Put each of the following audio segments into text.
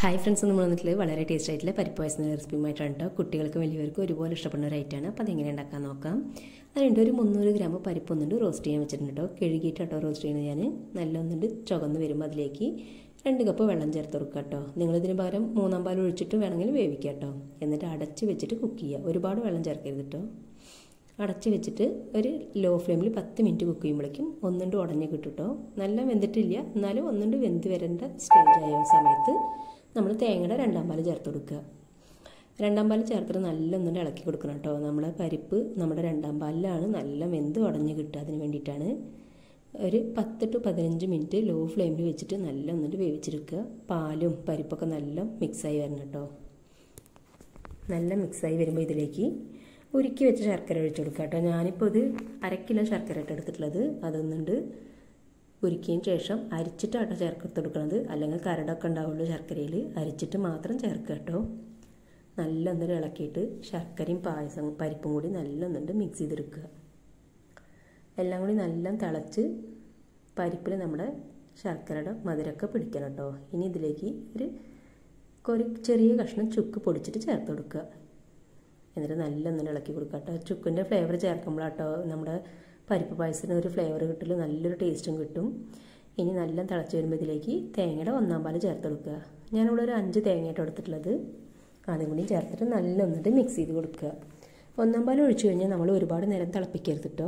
Hi friends, നമ്മൾ വന്നിട്ടുള്ള വളരെ ടേസ്റ്റ് ആയിട്ടുള്ള പരിപ്പ് പായസം റെസിപ്പിയുമായിട്ടാണ് കേട്ടോ. കുട്ടികൾക്കും വലിയവർക്കും ഒരുപോലെ ഇഷ്ടപ്പെടുന്ന ഒരു ഐറ്റമാണ്. അപ്പോൾ അതെങ്ങനെ ഉണ്ടാക്കാൻ നോക്കാം. അതിനുണ്ട് ഒരു 300 ഗ്രാം പരിപ്പ് ഒന്നുണ്ട് റോസ്റ്റ് ചെയ്യാൻ വെച്ചിട്ടുണ്ട് കേട്ടോ. കഴുകിയിട്ടോ റോസ്റ്റ് ചെയ്യുന്നത് ഞാൻ. നല്ല ഒന്നുണ്ട് ചുവന്ന് വരുമ്പോൾ അതിലേക്ക് 2 കപ്പ് വെള്ളം ചേർത്ത് കൊടുക്കുക കേട്ടോ. നിങ്ങളിതിന് പകരം 3 പാൽ ഒഴിച്ചിട്ട് വേണമെങ്കിൽ വേവിക്കുക കേട്ടോ. എന്നിട്ട് അടച്ച് വെച്ചിട്ട് കുക്ക് ചെയ്യുക. ഒരുപാട് വെള്ളം ചേർക്കരുത് കേട്ടോ. അടച്ച് വെച്ചിട്ട് ഒരു ലോ ഫ്ലെയിമിൽ 10 മിനിറ്റ് കുക്ക് ചെയ്യുമ്പോഴേക്കും ഒന്നുണ്ട് ഉടഞ്ഞ് കിട്ടും കേട്ടോ. നല്ല വെന്തിട്ടില്ല, എന്നാലും ഒന്നുണ്ട് വെന്ത് വരേണ്ട സ്റ്റേജ് ആയ സമയത്ത് നമ്മൾ തേങ്ങയുടെ 2 പാൽ ചേർത്ത് കൊടുക്കുക. 2 പാൽ ചേർത്തിട്ട് നല്ല ഒന്നുണ്ട് ഇളക്കി കൊടുക്കണം കേട്ടോ. നമ്മളെ പരിപ്പ് നമ്മുടെ 2 പാലിലാണ് നല്ല വെന്ത് ഉടഞ്ഞ് കിട്ടുക. അതിന് വേണ്ടിയിട്ടാണ് ഒരു 10 to 15 മിനിറ്റ് ലോ ഫ്ലെയിമിൽ വെച്ചിട്ട് നല്ല ഒന്നുണ്ട് വേവിച്ചെടുക്കുക. പാലും പരിപ്പൊക്കെ നല്ല മിക്സായി വരണം കേട്ടോ. നല്ല മിക്സായി വരുമ്പോൾ ഇതിലേക്ക് ഉരുക്കി വെച്ച് ശർക്കര ഒഴിച്ച് കൊടുക്കുക കേട്ടോ. ഞാനിപ്പോൾ ഇത് 1/2 കിലോ ശർക്കര ഇട്ട് എടുത്തിട്ടുള്ളത്. അതൊന്നുണ്ട് ഉരുക്കിയതിന് ശേഷം അരിച്ചിട്ടാട്ടോ ചേർത്ത് കൊടുക്കുന്നത്. അല്ലെങ്കിൽ കരടൊക്കെ ഉണ്ടാവുള്ളൂ ശർക്കരയിൽ. അരിച്ചിട്ട് മാത്രം ചേർക്കുക കേട്ടോ. നല്ല ഒന്നിട്ട് ഇളക്കിയിട്ട് ശർക്കരയും പരിപ്പും കൂടി നല്ല ഒന്നുണ്ട് മിക്സ് ചെയ്തെടുക്കുക. എല്ലാം കൂടി നല്ല തിളച്ച് പരിപ്പിൽ നമ്മുടെ ശർക്കരയുടെ മധുരമൊക്കെ പിടിക്കണം കേട്ടോ. ഇനി ഇതിലേക്ക് ഒരു ചെറിയ കഷ്ണം ചുക്ക് പൊടിച്ചിട്ട് ചേർത്ത് കൊടുക്കുക. എന്നിട്ട് നല്ല ഒന്നിട്ട് ഇളക്കി കൊടുക്കുക കേട്ടോ. ചുക്കിൻ്റെ ഫ്ലേവർ ചേർക്കുമ്പോഴാട്ടോ നമ്മുടെ പരിപ്പ് പായസത്തിന് ഒരു ഫ്ലേവർ കിട്ടില്ല, നല്ലൊരു ടേസ്റ്റും കിട്ടും. ഇനി നല്ല തിളച്ച് വരുമ്പോൾ ഇതിലേക്ക് തേങ്ങയുടെ 1 പാൽ ചേർത്ത് കൊടുക്കുക. ഞാനിവിടെ ഒരു 5 തേങ്ങയായിട്ട് എടുത്തിട്ടുള്ളത്. അതും കൂടി ചേർത്തിട്ട് നല്ല ഒന്നിട്ട് മിക്സ് ചെയ്ത് കൊടുക്കുക. 1 പാൽ ഒഴിച്ചു കഴിഞ്ഞാൽ നമ്മൾ ഒരുപാട് നേരം തിളപ്പിക്കരുത് കേട്ടോ.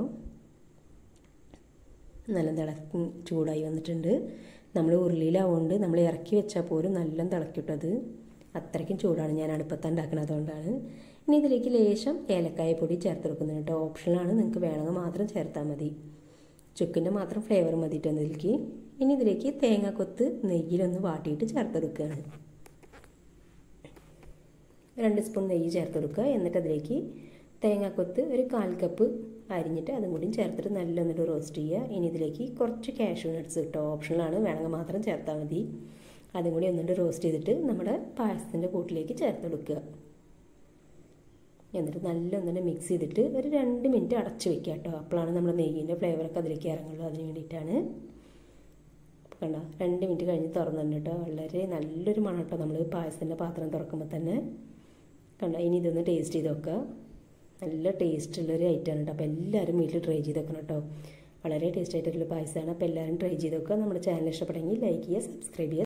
നല്ല ചൂടായി വന്നിട്ടുണ്ട്. നമ്മൾ ഉരുളിയിലാവുകൊണ്ട് നമ്മൾ ഇറക്കി വെച്ചാൽ പോലും നല്ല തിളക്കിട്ടത്. അത്രയ്ക്കും ചൂടാണ് ഞാൻ അടുപ്പത്ത് ഉണ്ടാക്കുന്നത്, അതുകൊണ്ടാണ്. ഇനി ഇതിലേക്ക് ലേശം ഏലക്കായ പൊടി ചേർത്ത് കൊടുക്കുന്നത് കേട്ടോ. ഓപ്ഷനാണ്, നിങ്ങൾക്ക് വേണമെങ്കിൽ മാത്രം ചേർത്താൽ മതി. ചുക്കിൻ്റെ മാത്രം ഫ്ലേവർ മതിയിട്ട് ഇതിലേക്ക്. ഇനി ഇതിലേക്ക് തേങ്ങാക്കൊത്ത് നെയ്യിലൊന്ന് വാട്ടിയിട്ട് ചേർത്ത് കൊടുക്കുകയാണ്. 2 സ്പൂൺ നെയ്യ് ചേർത്ത് കൊടുക്കുക. എന്നിട്ട് അതിലേക്ക് തേങ്ങാക്കൊത്ത് ഒരു 1/4 കപ്പ് അരിഞ്ഞിട്ട് അതും കൂടി ചേർത്തിട്ട് നല്ല ഒന്നിട്ട് റോസ്റ്റ് ചെയ്യുക. ഇനി ഇതിലേക്ക് കുറച്ച് കാഷ്യൂ നട്ട്സ് കിട്ടും. ഓപ്ഷനിലാണ്, വേണമെങ്കിൽ മാത്രം ചേർത്താൽ മതി. അതും കൂടി ഒന്നിട്ട് റോസ്റ്റ് ചെയ്തിട്ട് നമ്മുടെ പായസത്തിൻ്റെ കൂട്ടിലേക്ക് ചേർത്ത് കൊടുക്കുക. എന്നിട്ട് നല്ല ഒന്നിട്ട് മിക്സ് ചെയ്തിട്ട് ഒരു 2 മിനിറ്റ് അടച്ച് വെക്കുക കേട്ടോ. അപ്പോഴാണ് നമ്മുടെ നെയ്യിൻ്റെ ഫ്ലേവറൊക്കെ അതിലേക്ക് ഇറങ്ങുള്ളൂ. അതിന് വേണ്ടിയിട്ടാണ്. കണ്ടോ, 2 മിനിറ്റ് കഴിഞ്ഞ് തുറന്നിട്ടുണ്ട് കേട്ടോ. വളരെ നല്ലൊരു മണം കേട്ടോ നമ്മൾ പായസത്തിൻ്റെ പാത്രം തുറക്കുമ്പോൾ തന്നെ. കണ്ടോ, ഇനി ഇതൊന്ന് ടേസ്റ്റ് ചെയ്ത് നോക്കുക. നല്ല ടേസ്റ്റുള്ളൊരു ഐറ്റമാണ് കേട്ടോ. അപ്പോൾ എല്ലാവരും വീട്ടിൽ ട്രൈ ചെയ്ത് വെക്കണം കേട്ടോ. വളരെ ടേസ്റ്റ് ആയിട്ടുള്ള പായസമാണ്. അപ്പോൾ എല്ലാവരും ട്രൈ ചെയ്ത് നോക്കുക. നമ്മുടെ ചാനൽ ഇഷ്ടപ്പെടുമെങ്കിൽ ലൈക്ക് ചെയ്യുക, സബ്സ്ക്രൈബ് ചെയ്യുക.